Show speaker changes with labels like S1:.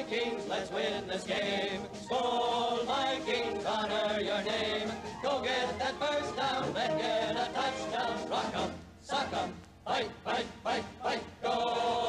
S1: Vikings, let's win this game. Skol Vikings, honor your name. Go get that first down, then get a touchdown. Rock 'em, sock 'em, fight, fight, fight, fight, go!